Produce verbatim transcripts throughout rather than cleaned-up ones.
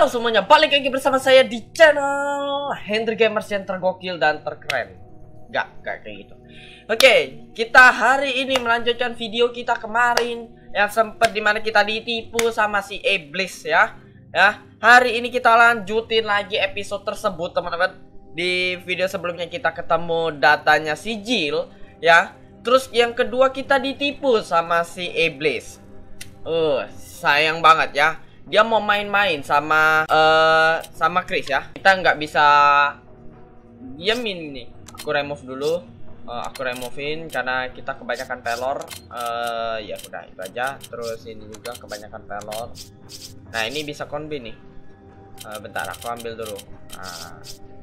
Halo semuanya, balik lagi bersama saya di channel Hendry Gamers yang tergokil dan terkeren. Gak, gak kayak gitu. Oke, kita hari ini melanjutkan video kita kemarin yang sempat dimana kita ditipu sama si Iblis ya. Ya, hari ini kita lanjutin lagi episode tersebut teman-teman. Di video sebelumnya kita ketemu datanya si Jill ya. Terus yang kedua kita ditipu sama si Iblis. Uh, sayang banget ya. Dia mau main-main sama uh, sama Chris ya. Kita nggak bisa diamin nih. Aku remove dulu. Uh, aku removein karena kita kebanyakan pelor. Uh, ya udah itu aja. Terus ini juga kebanyakan pelor. Nah ini bisa combine nih. Uh, bentar aku ambil dulu. Nah.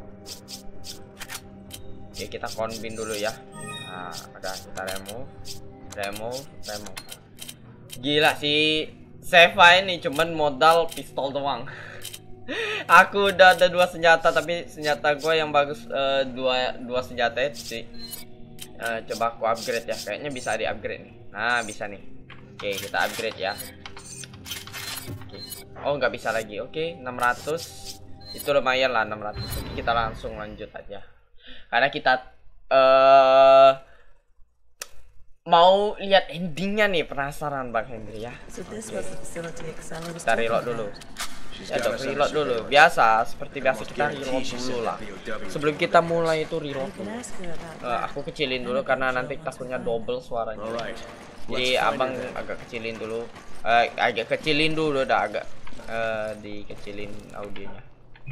Oke kita combine dulu ya. Nah udah kita remove, remove, remove. Gila sih. Seva ini cuman modal pistol doang. Aku udah ada dua senjata tapi senjata gue yang bagus uh, dua dua senjata itu sih. Uh, coba aku upgrade ya. Kayaknya bisa di upgrade nih. Nah bisa nih. Oke kita upgrade ya. Oke. Oh nggak bisa lagi. Oke enam ratus itu lumayan lah enam ratus. Jadi kita langsung lanjut aja. Karena kita uh, mau lihat endingnya nih, penasaran Bang Hendry ya. Okay. Kita reload dulu. Ya dong, reload dulu. Biasa, seperti biasa kita reload dulu lah. Sebelum kita mulai itu reload dulu. Uh, aku kecilin dulu karena nanti takutnya double suaranya. Jadi abang agak kecilin dulu. Uh, agak kecilin dulu, udah agak uh, dikecilin audionya.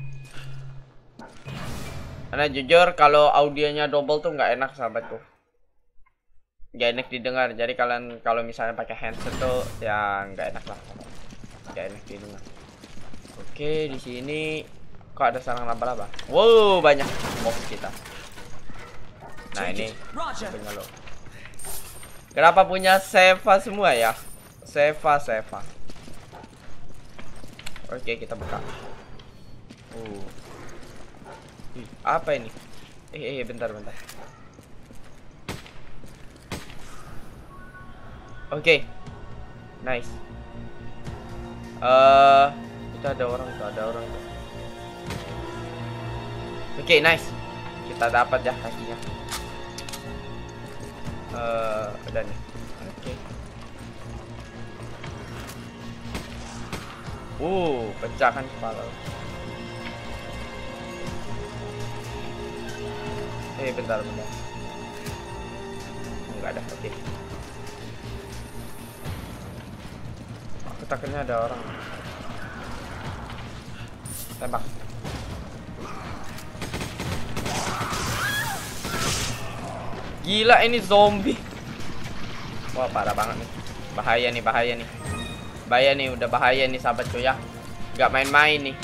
Karena jujur kalau audionya double tuh nggak enak sahabatku. Gak enak didengar, jadi kalian kalau misalnya pakai handset tuh ya nggak enak lah, nggak enak didengar. Oke di sini kok ada sarang laba-laba. Wow banyak box kita. Nah ini punya lo. Kenapa punya Seva semua ya? Seva Seva. Oke kita buka. Uh. Ih, apa ini? Eh, eh bentar bentar. Oke, okay. Nice. Uh, itu ada orang tuh, ada orang tuh. Oke, okay, nice. Kita dapat ya kakinya. Uh, udah nih. Oke. Okay. Uh, pecahkan kepala. Eh, bentar, bentar. Enggak ada, oke. Okay. Takutnya ada orang. Tembak. Gila ini zombie. Wah parah banget nih. Bahaya nih, bahaya nih. Bahaya nih, udah bahaya nih sahabatku ya. Gak main-main nih.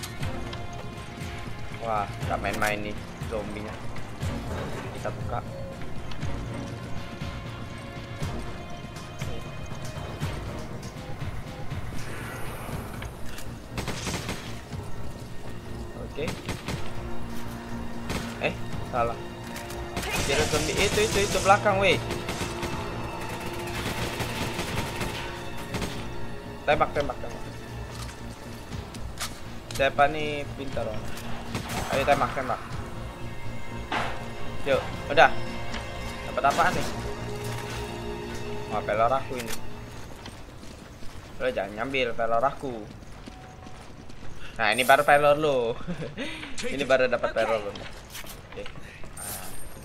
Wah, gak main-main nih zombinya. Kita buka. Oke. Eh, salah. Kira zombie itu itu itu belakang, weh. Tembak, tembak, tembak. Siapa nih pintar orang? Ayo tembak, tembak. Yuk, udah. Dapat apaan nih? Wah, pelor aku ini. Udah jangan nyambil pelor aku. Nah ini baru pelor lo. Ini baru dapat pelor lo. Oke. Nah.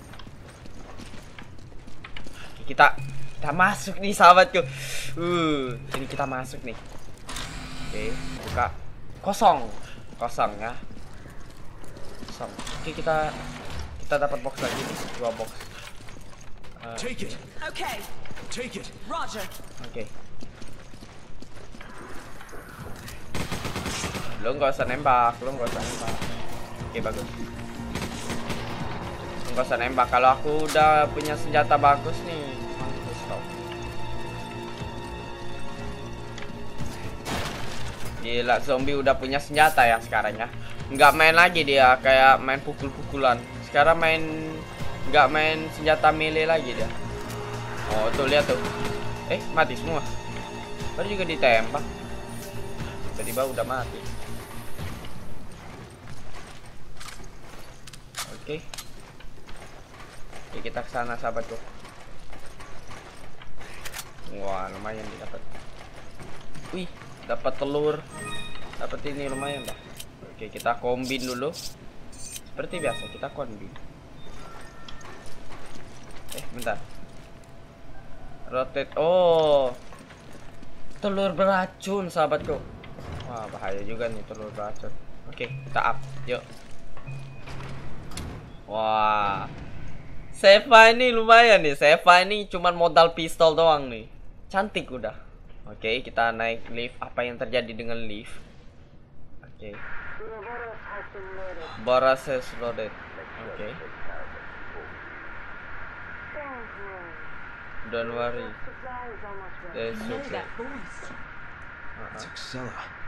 Kita kita masuk nih sahabatku. Uh, ini kita masuk nih. Oke, buka. Kosong. Kosong ya. Kosong. Oke, kita kita dapat box lagi nih, dua box. Uh, Take it. Okay. Take it. Roger. Oke. Okay. Lu nggak usah nembak, lu nggak usah nembak. Oke bagus. Lu nggak usah nembak. Kalau aku udah punya senjata bagus nih. Stop. Gila zombie udah punya senjata ya sekarang ya. Nggak main lagi dia kayak main pukul-pukulan. Sekarang main nggak main senjata melee lagi dia. Oh tuh lihat tuh. Eh mati semua. Baru juga ditembak. Tiba-tiba udah mati. Oke. Oke, kita ke sana sahabatku. Wah, lumayan didapat. Wih, dapat telur. Dapat ini lumayan dah. Oke, kita kombin dulu. Seperti biasa kita kombin. Eh, bentar. Rotate. Oh. Telur beracun, sahabatku. Wah, bahaya juga nih telur beracun. Oke, kita up. Yuk. Wah. Seva ini lumayan nih. Seva ini cuman modal pistol doang nih. Cantik udah. Oke, kita naik lift. Apa yang terjadi dengan lift? Oke. Boras has loaded. Oke. Don't worry. There's supply. Uh-huh.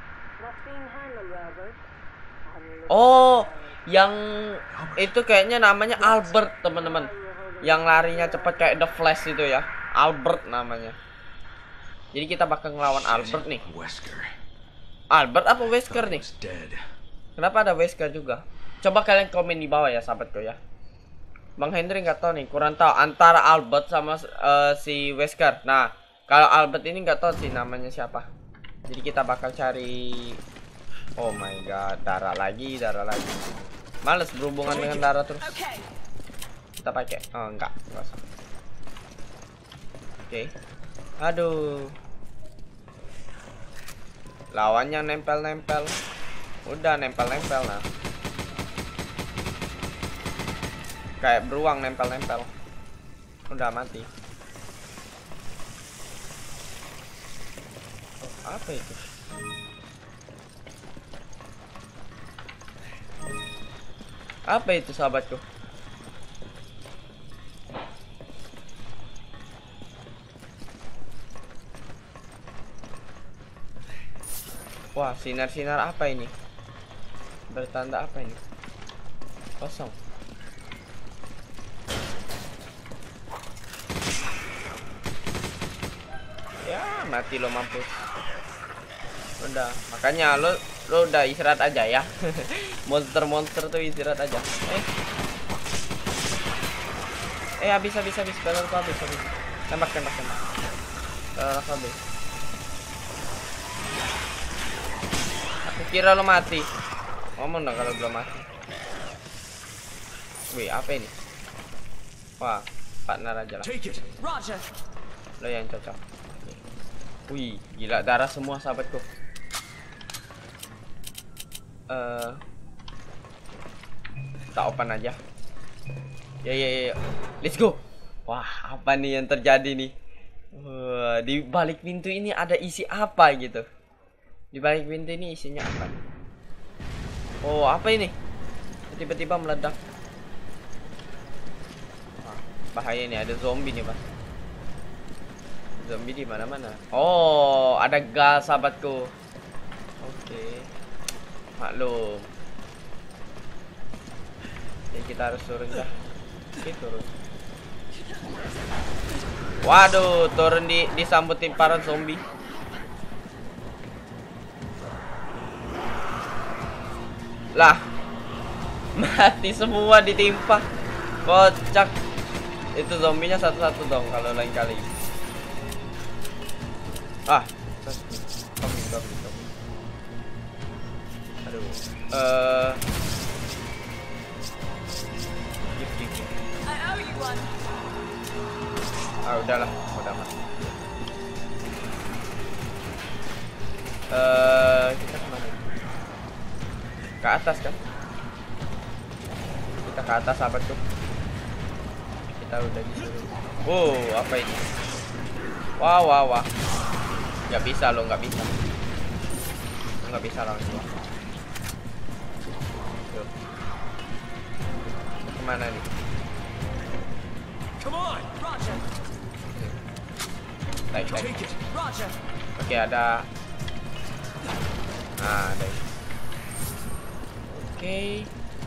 Oh, yang itu kayaknya namanya Albert, teman-teman. Yang larinya cepat kayak The Flash itu ya. Albert namanya. Jadi kita bakal ngelawan Albert nih. Albert apa Wesker nih? Kenapa ada Wesker juga? Coba kalian komen di bawah ya, sahabatku ya. Bang Hendry nggak tahu nih, kurang tahu antara Albert sama uh, si Wesker. Nah, kalau Albert ini nggak tahu sih namanya siapa. Jadi kita bakal cari. Oh my god, darah lagi, darah lagi. Males berhubungan dengan darah terus. Kita pakai. Oh enggak, enggak usah. Oke. Okay. Aduh. Lawannya nempel-nempel. Udah nempel-nempel nah. Kayak beruang nempel-nempel. Udah mati. Oh, apa itu? Apa itu, sahabatku? Wah, sinar-sinar apa ini? Bertanda apa ini? Kosong. Ya, mati lo, mampus. Udah, makanya lo lo udah istirahat aja ya. Monster-monster tuh istirahat aja. Eh. Eh, habis habis habis balon habis habis. Tembak tembak tembak. Uh, habis. Aku kira lo mati. Ngomong dong kalau belum mati. Wih, apa ini? Wah, partner aja lah. Lo yang cocok. Wih, gila darah semua sahabatku. Eh, uh, kita open aja. Ya ya ya, let's go. Wah, apa nih yang terjadi nih? Wah, di balik pintu ini ada isi apa gitu? Di balik pintu ini isinya apa? Oh, apa ini? Tiba-tiba meledak. Wah, bahaya nih, ada zombie nih, Mas. Zombie di mana-mana. Oh, ada gas, sahabatku. Oke. Maklum. Jadi kita harus turun dah. Oke, turun. Waduh, turun di disambut timparan zombie. Lah, mati semua ditimpa. Kocak. Itu zombinya satu-satu dong kalau lain kali. Ah, zombie, zombie, zombie. Aduh, eh, gip, gip, gip. Ah, udahlah, udah mati. Eh, kita kemana? Ke atas kan? Kita ke atas, sahabatku. Kita udah disuruh. Wow, apa ini? Wah, wah, wah. Nggak bisa lo, nggak bisa. Nggak bisa langsung. Tuh. Kemana nih? Naik, naik. Oke, ada. Nah, ada. Oke.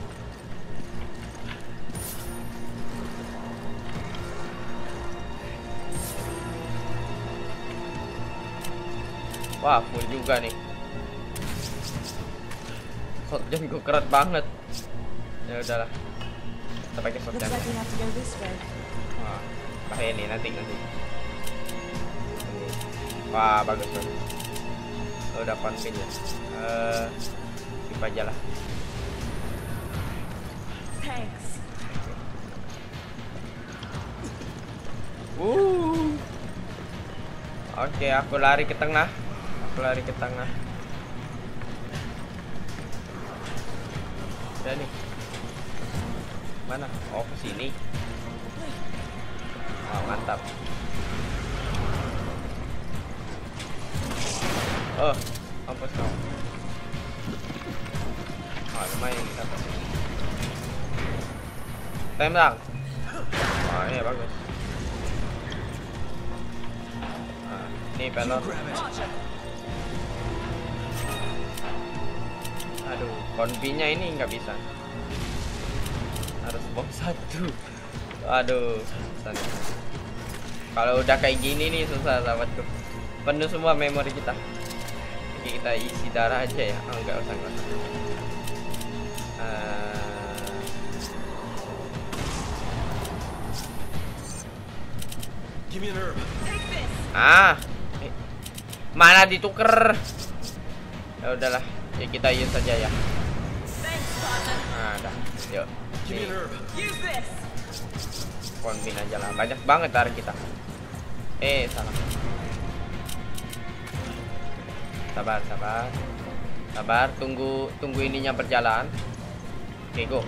Wah, full juga nih. Shotgun gue keren banget. Ya udahlah. Kita pakai shotgun. Wah, bahaya nih nanti nanti. Wah, bagus bagus. Oh, udah konfin ya. Eh, uh, aja lah. Thanks. Uh. Oke, okay, aku lari ke tengah. Aku lari ke tengah. Udah nih. Mana? Oh, ke sini. Oh, mantap. Oh, mampus kau. Oh, lumayan dapat. Tembak. Oh, iya bagus. Nah, ini pelor. Aduh, konfinya ini nggak bisa. Harus bom satu. Aduh, susah nih. Kalau udah kayak gini nih susah sahabatku. Penuh semua memori kita. Oke, kita isi darah aja ya. Oh, enggak usah, enggak usah. Uh... Give me an herb. Ah, eh. Mana dituker? Ya udahlah, ya kita use saja ya. Nah, dah, yuk. Give me an herb. Konbin aja lah, banyak banget darah kita. Eh, salah. Sabar, sabar, sabar. Tunggu, tunggu ininya berjalan. Oke, go.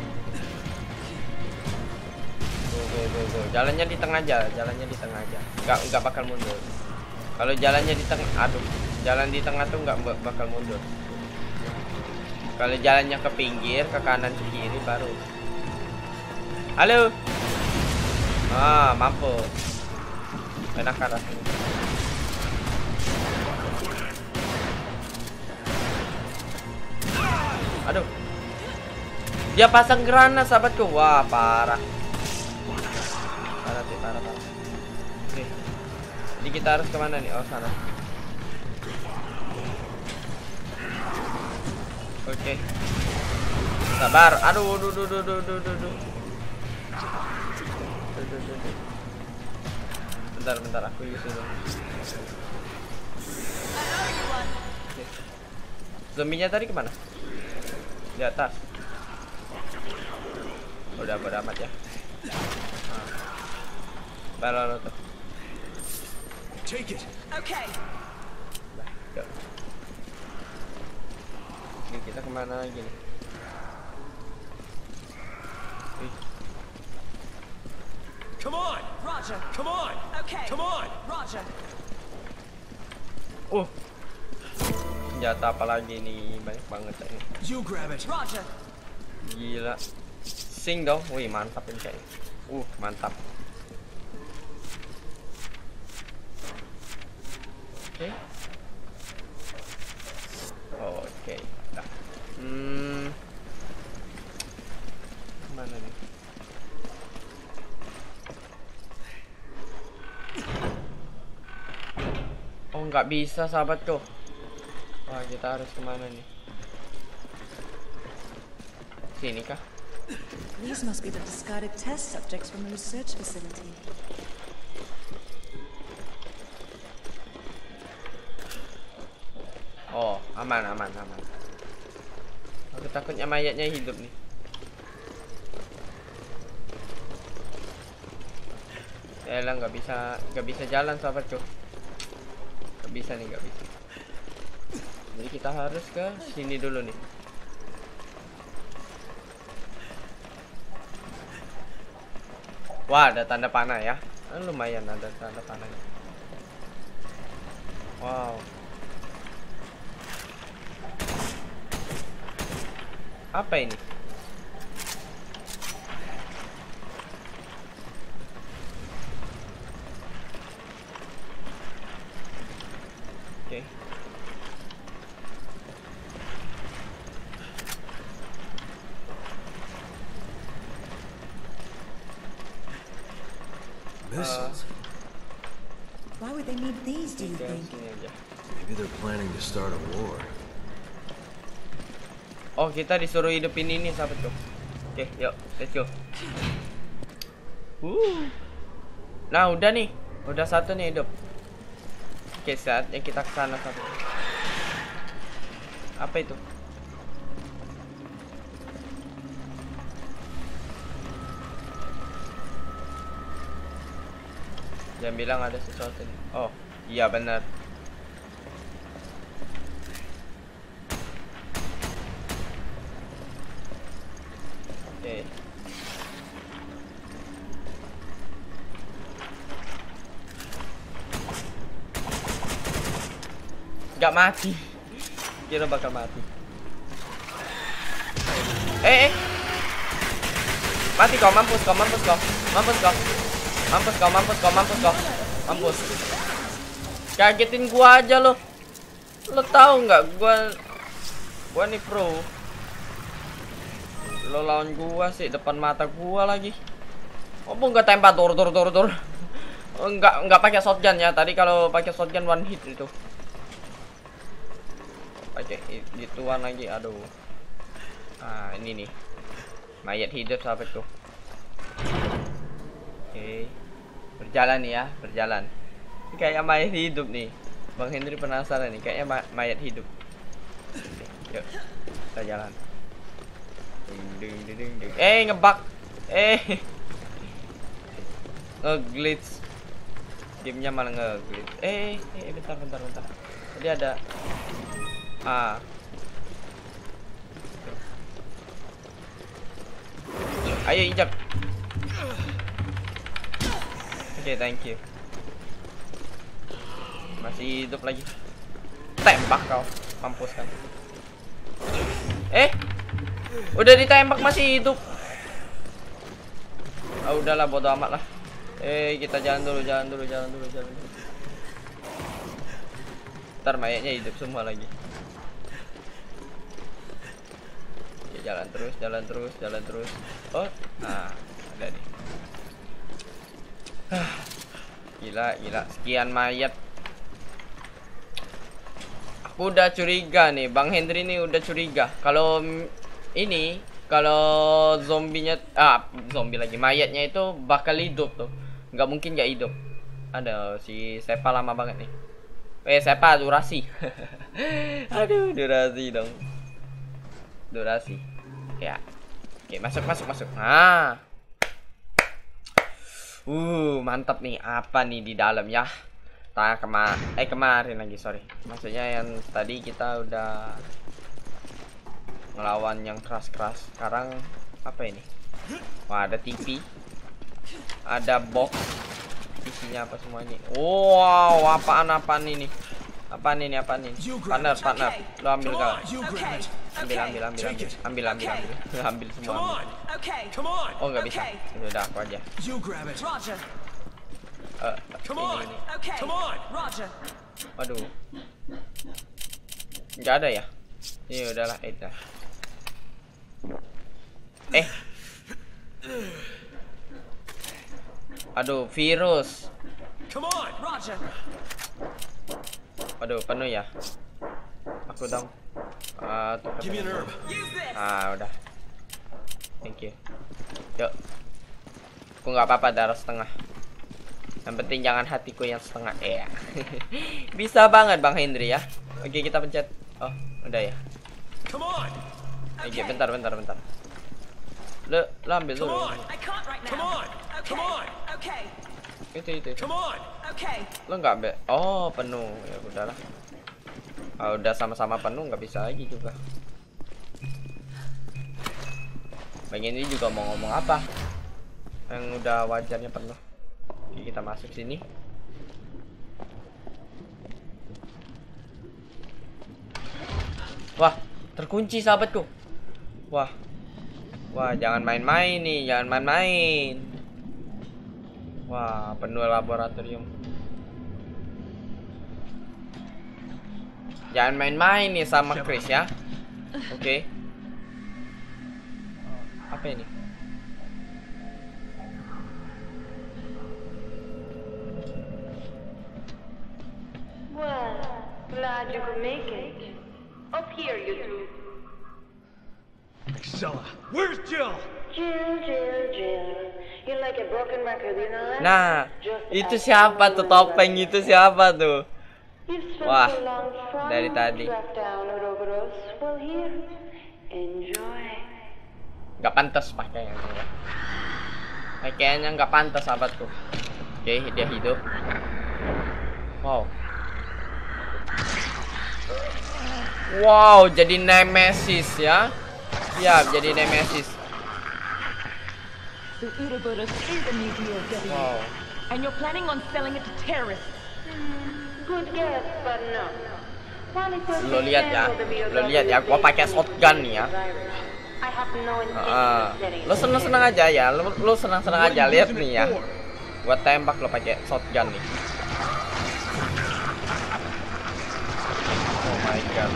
Go, go, go, go. Jalannya di tengah aja, jalannya di tengah aja. Enggak, enggak bakal mundur. Kalau jalannya di tengah, aduh, jalan di tengah tuh enggak bakal mundur. Kalau jalannya ke pinggir, ke kanan, ke kiri baru. Halo. Ah, mampus. Enak kan rasanya. Aduh. Dia pasang granat sahabatku. Wah, parah. Parah sih, parah, parah. Oke. Jadi kita harus kemana nih? Oh, sana. Oke. Sabar. Aduh, duh, duh, duh, duh, duh, duh, duh. Bentar, bentar, aku use dulu. Okay. Zombinya tadi kemana? Di atas. Udah bodo amat ya. Balon tuh. Take it. Okay. Nah, yuk. Ini kita kemana lagi nih? Come on. Roger. Come on. Okay. Come on. Roger. Uh. Senjata apa lagi nih? Banyak banget ya. You grab it. Roger. Gila. Sing dong. Wih, mantap ini kayaknya. Uh, mantap. Oke. Okay. Oke. Okay. Dah. Hmm. Mana nih? Oh, nggak bisa sahabatku. Wah, kita harus kemana nih? Sini kah? These must be the discarded test subjects from the research facility. Oh, aman, aman, aman. Aku takutnya mayatnya hidup nih. Yalah, nggak bisa, nggak bisa jalan sahabatku. Nggak bisa nih, nggak bisa. Jadi kita harus ke sini dulu nih. Wah, ada tanda panah ya. Eh, lumayan ada tanda panahnya. Wow. Apa ini? Oke. Okay. Missiles. Why would they need these, do you Tinggal think? sini aja. Maybe they're planning to start a war. Oh, kita disuruh hidupin ini sahabatku. Oke, yuk, let's go. Uh. Nah, udah nih. Udah satu nih hidup. Oke, saatnya kita ke sana satu. Apa itu? Jangan bilang ada sesuatu nih. Oh, iya benar. Oke. Gak mati. Kira bakal mati. Eh, eh. Mati kau, mampus kau, mampus kau. Mampus kau. Mampus kau, mampus kau, mampus kau. Mampus. Kagetin gua aja lo. Lo tahu nggak gua gua nih pro. Lo lawan gua sih depan mata gua lagi. Oh, enggak tembak tur tur tur tur. Enggak enggak pakai shotgun ya. Tadi kalau pakai shotgun one hit itu. Pakai gituan lagi, aduh. Ah, ini nih. Mayat hidup sahabat tuh. Oke. Berjalan nih ya, berjalan. Ini kayak mayat hidup nih. Bang Hendry penasaran nih, kayaknya ma mayat hidup. Oke, yuk. Kita jalan. Ding ding ding ding ding. Eh, ngebug. Eh. Nge-glitch. Gamenya malah nge-glitch. Eh, eh, bentar bentar bentar. Tadi ada ah. Ayo injak. Oke, okay, thank you. Masih hidup lagi. Tembak kau, mampus kan. Eh, udah ditembak masih hidup. Ah, udahlah, bodo amat lah. Eh, kita jalan dulu, jalan dulu, jalan dulu, jalan dulu. Ntar mayatnya hidup semua lagi. Ya, jalan terus, jalan terus, jalan terus. Oh, nah, ada nih. Gila, gila. Sekian mayat. Aku udah curiga nih, Bang Hendry nih udah curiga. Kalau ini, kalau zombinya, ah, zombie lagi, mayatnya itu bakal hidup tuh. Nggak mungkin nggak hidup. Ada si Sepa lama banget nih. Eh, Sepa durasi. Aduh, durasi dong. Durasi. Ya. Oke, masuk, masuk, masuk. Nah. Uh, mantap nih. Apa nih di dalam ya? Tak kema eh kemarin lagi, sorry. Maksudnya yang tadi kita udah ngelawan yang keras-keras. Sekarang apa ini? Wah, ada T V. Ada box. Isinya apa semua ini? Wow, apaan-apaan ini? Apaan ini? Apaan ini? Partner, partner. Lo ambil kau. Ambil, ambil, ambil, ambil, ambil, ambil, ambil, ambil semua. Ambil. Oh, nggak bisa. Udah, aku aja. Uh, ini, ini. Waduh. Nggak ada ya? Ini udahlah, eh dah. Eh. Aduh, virus. Waduh, penuh ya. Aku dong. Ah, tuh. Ah, udah. Thank you. Yuk. Aku nggak apa-apa darah setengah. Yang penting jangan hatiku yang setengah. Eh. Bisa banget Bang Hendry ya. Oke, kita pencet. Oh, udah ya. Oke, bentar, bentar, bentar. Lo, lo ambil dulu. Itu, itu, itu. Lo nggak ambil. Oh, penuh. Ya udahlah. Oh, udah sama-sama penuh, nggak bisa lagi juga. Bang Hendry juga mau ngomong apa? Yang udah wajarnya penuh. Oke, kita masuk sini. Wah, terkunci sahabatku. Wah. Wah, jangan main-main nih, jangan main-main. Wah, penuh laboratorium. Jangan main-main nih sama Chris ya. Oke. Okay. Apa ini? Well, glad you could make it. Up here, you two. Excella, where's Jill? Jill, Jill, Jill. You're like a broken record, you know that? Nah, Just itu as siapa tuh you topeng love itu siapa tuh? You've spent Wah, so long trying dari tadi. to track down Ouroboros. Well, here, enjoy. Gak pantas pakainya. Pakaiannya nggak pantas sahabatku. Oke, dia hidup. Wow. Wow, jadi Nemesis ya. Ya, jadi Nemesis. The Ouroboros is a museum of Debbie, Wow. and you're planning on selling it to terrorists. Good guess, but no. Lo lihat ya, lo lihat ya, gua pakai shotgun nih ya. I have no intention Ah, of setting lo seneng-seneng aja ya, lo, lo senang-senang aja lihat nih ya. Gua tembak lo pakai shotgun nih. Oh my god.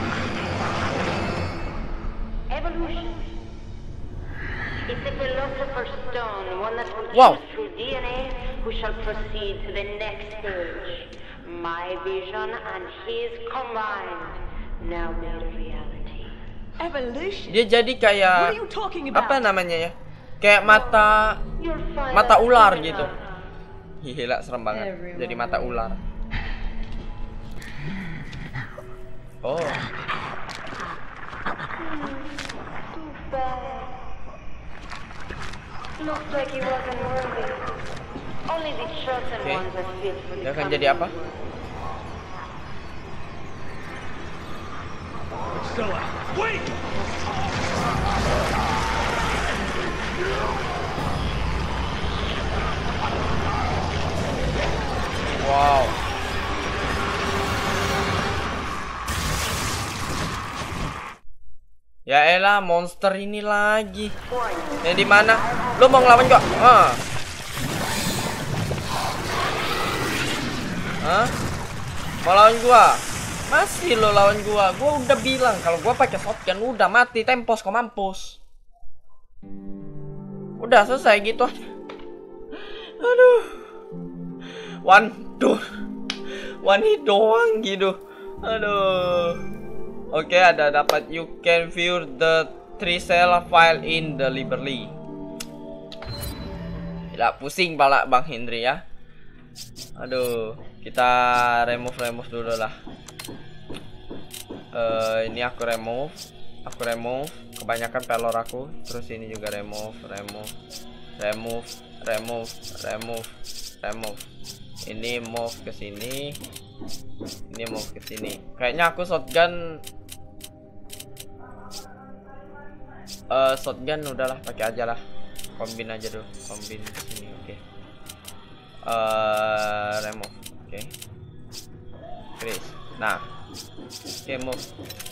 Evolution. It's a philosopher's stone, one that will Wow. choose through D N A who shall proceed to the next stage. My vision and his combined, now made a reality. Evolution? Dia jadi kayak What are you talking about? apa namanya ya? Kayak mata You'll find mata that ular soon gitu. enough. Gila, serem banget. Jadi mata ular. Oh, Too bad. Looks like he wasn't worthy. Only the chosen Oke. ones are fit for the dia akan jadi apa? Stella, wait! Wow. Ya elah, monster ini lagi. Yang di mana? Lo mau ngelawan gua? Ah. Hah? Mau lawan gua? Masih lo lawan gua. Gua udah bilang kalau gua pakai shotgun udah mati, tempos kok mampus. Udah selesai gitu aja. Aduh. One door. One hit doang gitu. Aduh. Oke, ada dapat you can view the three cell file in the library. Tidak pusing pala Bang Hendry ya. Aduh, kita remove remove dulu lah. Uh, ini aku remove, aku remove. Kebanyakan pelor aku. Terus ini juga remove, remove, remove, remove, remove, remove. Ini move ke sini. Ini move ke sini. Kayaknya aku shotgun. Uh, shotgun udahlah, pakai aja lah. Kombin aja dulu, kombin ke sini. Oke. Okay. Uh, remove. Oke. Okay. Chris. Nah. Oke, okay, move.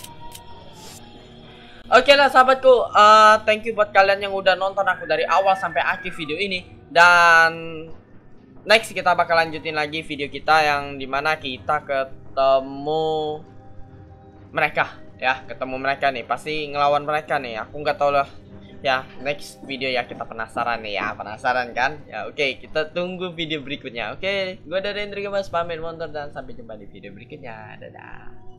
Oke okay lah sahabatku, uh, thank you buat kalian yang udah nonton aku dari awal sampai akhir video ini. Dan next kita bakal lanjutin lagi video kita yang dimana kita ketemu mereka ya, ketemu mereka nih, pasti ngelawan mereka nih. Aku nggak tahu lah ya, next video ya, kita penasaran nih ya, penasaran kan ya. Oke, okay, kita tunggu video berikutnya. Oke, okay, gue dari Hendry Gemas pamit motor dan sampai jumpa di video berikutnya. Dadah.